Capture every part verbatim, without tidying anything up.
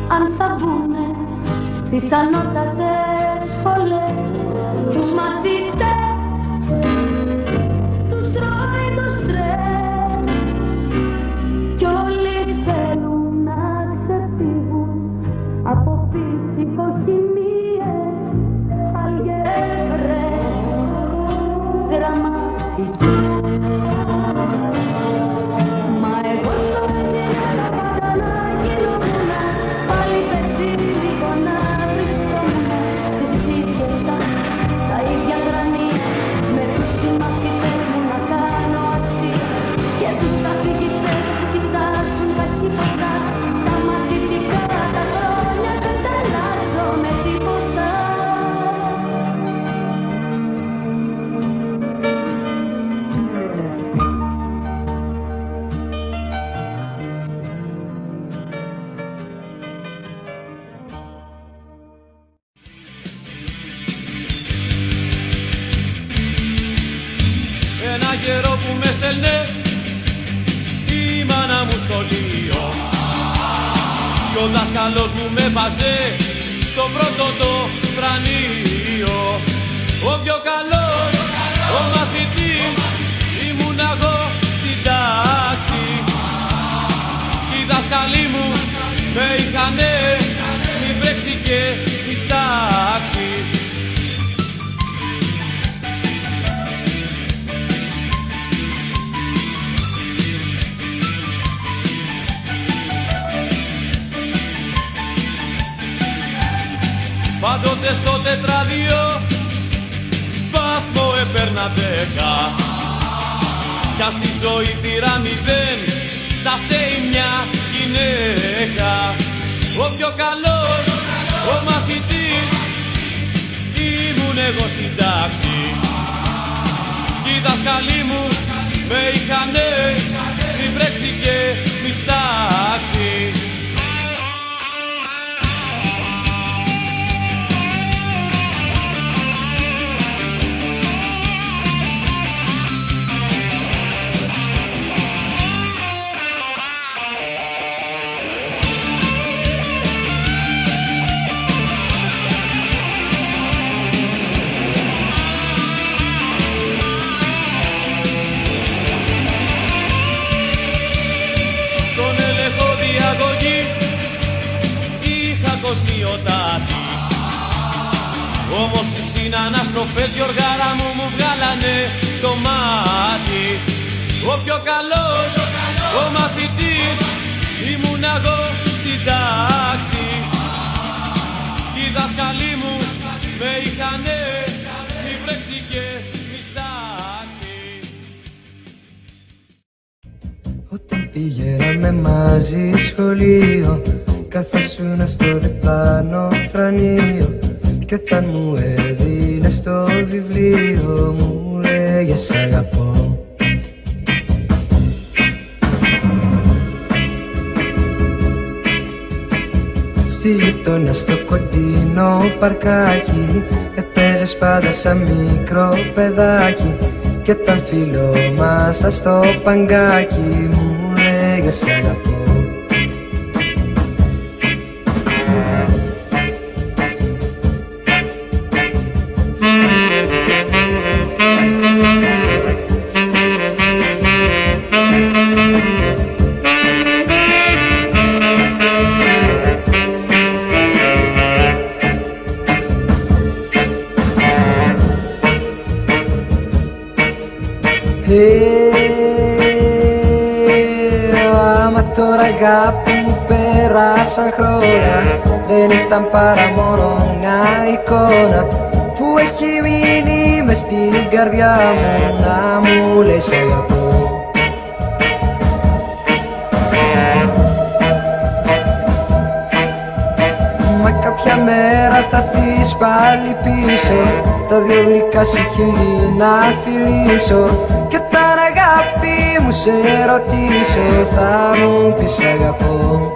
αν θα μπουνε στις ανώτατες σχολές. Τους μαθητές τους τρώει το στρες κι όλοι θέλουν να ξεφύγουν από φυσικοχημίες, αλγεύρες, γραμματικές. Μα εγώ το έτυχα πάντα να γινόμουν πάλι παιδί λίγο να βρισκόμουν στις ίδιες τάξεις, στα ίδια γρανία, με τους συμμαθητές μου να κάνω αστεία και τους καθηγητές που κοιτάζουν ταχύτατα. Τα μαθητικά τα χρόνια δεν τα αλλάζω με τίποτα. Ένα καιρό που με στέλνε η μάνα μου σχολείο κι ο δάσκαλος μου με βάζε στο πρώτο το πρανείο. Ο πιο καλός, ο μαθητής ήμουν εγώ στην τάξη κι οι δάσκαλοι μου με είχανε μη βρέξει και μη στάξει. Πάντοτε στο τετράδιο βαθμό έπαιρνα δέκα κι αν στη ζωή πήρα μηδέν τα φταίει μια γυναίκα. Ο πιο καλός, ο μαθητής ήμουν εγώ στην τάξη κι οι δάσκαλοι μου με είχανε μη βρέξει και μη στάξει. Κοσμιωτάτη. Όμως οι συναναστροφές Γιωργάρα μου μου βγάλανε το μάτι. Ο πιο καλός, ο μαθητής ήμουν εγώ στην τάξη κι οι δάσκαλοι μου με είχανε μη βρέξει και μη στάξει. Όταν πηγαίναμε μαζί σχολείο καθόσουνα στο διπλάνο θρανείο κι όταν μου έδινες το βιβλίο μου λέγες αγαπώ. Στη γειτονιά στο κοντινό παρκάκι έπαιζες πάντα σαν μικρό παιδάκι κι όταν φιλόμασταν στο παγκάκι μου λέγες αγαπώ. Άμα τώρα αγάπη μου πέρασαν χρόνια δεν ήταν παρά μόνο μια εικόνα που έχει μείνει μες στην καρδιά μου να μου λες αγαπώ. Μα κάποια μέρα θα θείς πάλι πίσω τα δυο γλυκά σου χείλη να φιλήσω κι όταν αγάπη μου σε ρωτήσω θα μου πεις αγαπώ.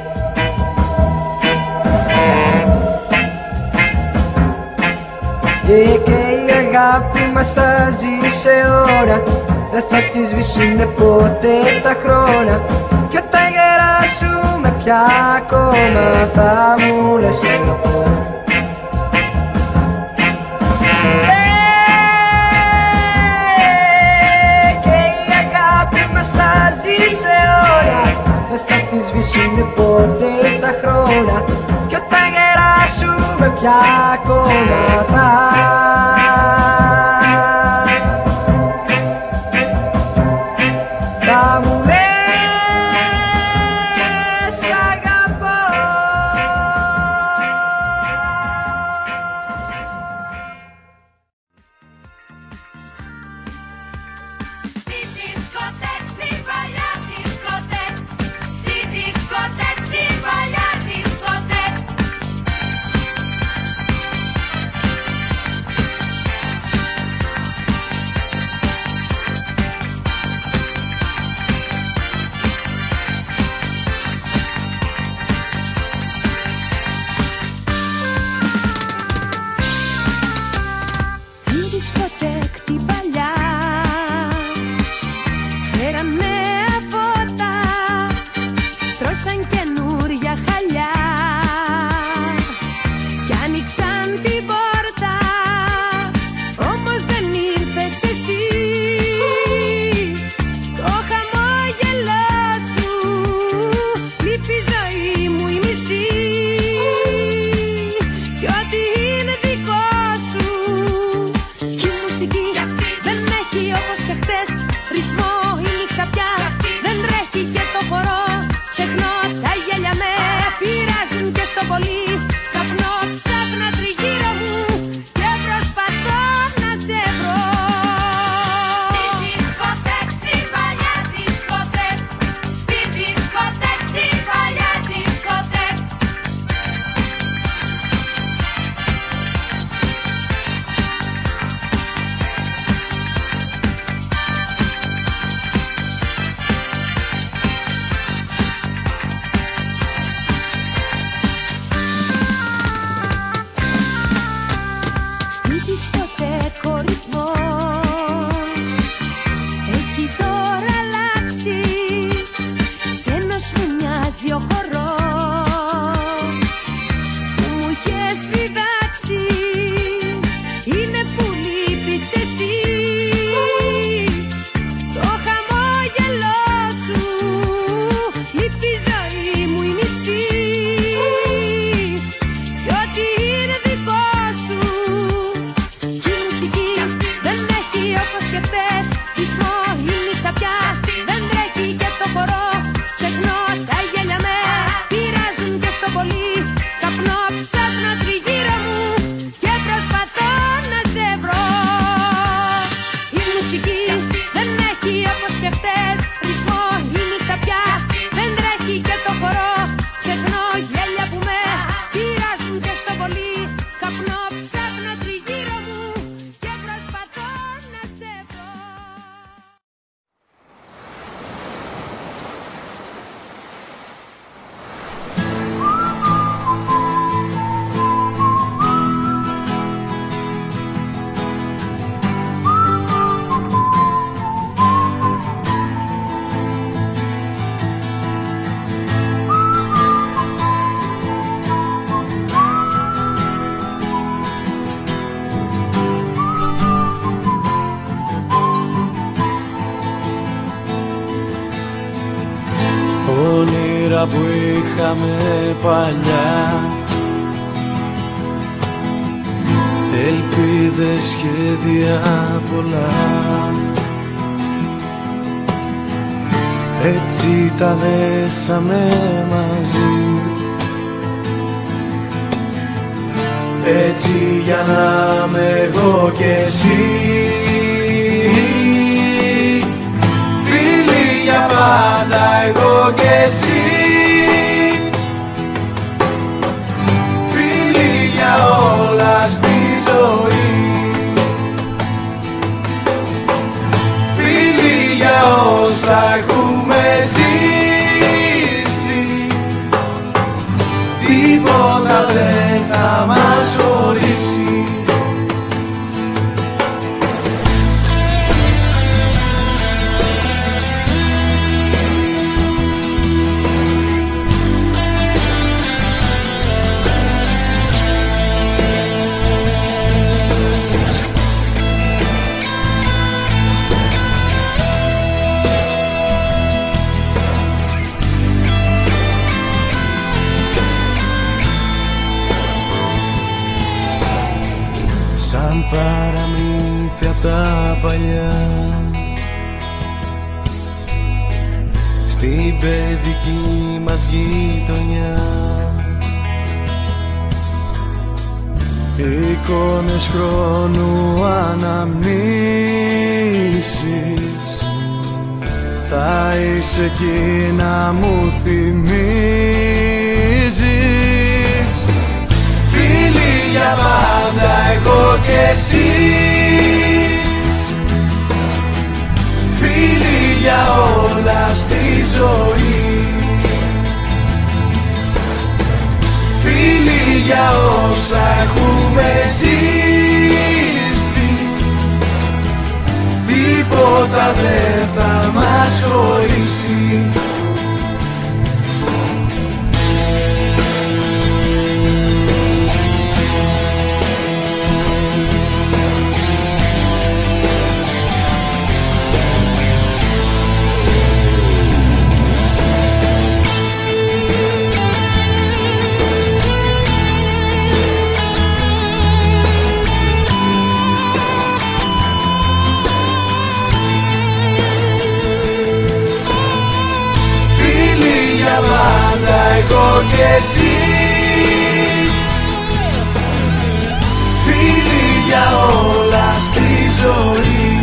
Και, και η αγάπη μας θα ζει σε ώρα δεν θα τη σβήσουνε ποτέ τα χρόνια κι όταν γεράσουμε πια ακόμα θα μου λες αγαπώ. Και η αγάπη μας θα ζει σε όλα, δεν θα τη σβήσουνε ποτέ τα χρόνια. Κι όταν γεράσουμε πια ακόμα θα θα μου λες αγαπώ. Στη δισκοτέκ, στη παλιά δισκοτέκ, στη δισκοτέκ, στη παλιά δισκοτέκ. Στη δισκοτέκ την παλιά φέραμε φώτα, στρώσαν καινούρια χαλιά κι άνοιξαν την πόρτα, όμως δεν ήρθες εσύ. Το χαμόγελό σου λείπει η ζωή μου η μισή, κι ό,τι είναι δικό σου κι η μουσική δεν έχει όπως και χτες ρυθμό. Η νύχτα πια δεν τρέχει και το χορό ξεχνώ, τα γέλια με πειράζουν και στο πολύ καπνό ψάχνα τριγύρω μου και προσπαθώ να σε βρω. Στη δισκοτέκ, στη παλιά δισκοτέκ, στη δισκοτέκ, στη παλιά δισκοτέκ. Στη δισκοτέκ ο ρυθμός έχει τώρα αλλάξει, ξένος μου μοιάζει ο χορός που μου είχες διδάξει, είναι που λείπεις εσύ. Το χαμόγελό σου λείπει η ζωή μου η μισή, κι ό,τι είναι δικό σου κι η μουσική δεν έχει όπως και χθες ρυθμό. Η νύχτα πια δεν τρέχει και το χορό ξεχνώ, τα γέλια με πειράζουν και στο πολύ καπνό ψάχνω τριγύρω μου και προσπαθώ να σε βρω. Η μουσική δεν έχει όπως και χθες ρυθμό. Η νύχτα πια δεν τρέχει και το χορό ξεχνώ, γέλια που με πειράζουν και στο πολύ καπνό ψάχνω τριγύρω μου και προσπαθώ να σε βρω. Όνειρα που είχαμε παλιά, ελπίδες, σχέδια πολλά, έτσι τα δέσαμε μαζί, έτσι για να είμαι εγώ κι εσύ, φίλοι για πάντα εγώ κι εσύ, φίλοι για όλα στη ζωή, φίλοι για όσα έχουμε ζήσει, τίποτα δεν θα μας χωρίσει. παραμύθια τα παλιά, στην παιδική μας γειτονιά. Εικόνες χρόνου, αναμνήσεις, θα είσαι εκεί να μου θυμίζεις. Φίλοι για πάντα εγώ και εσύ, φίλοι για όλα στη ζωή, φίλοι για όσα έχουμε ζήσει, τίποτα δεν θα μας χωρίσει. Εγώ και εσύ, φίλοι για όλα στη ζωή,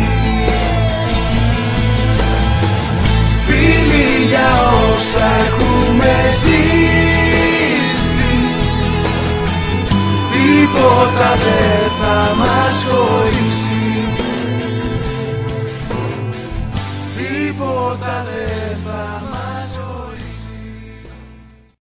φίλοι για όσα έχουμε ζήσει, τίποτα δεν